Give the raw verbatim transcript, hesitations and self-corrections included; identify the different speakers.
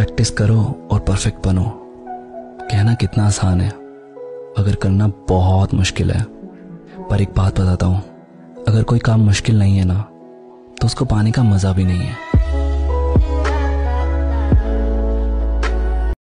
Speaker 1: Practice करो और perfect बनो। कहना कितना आसान है, अगर करना बहुत मुश्किल है। पर एक बात बताता हूँ, अगर कोई काम मुश्किल नहीं है ना, तो उसको पाने का मजा भी नहीं है।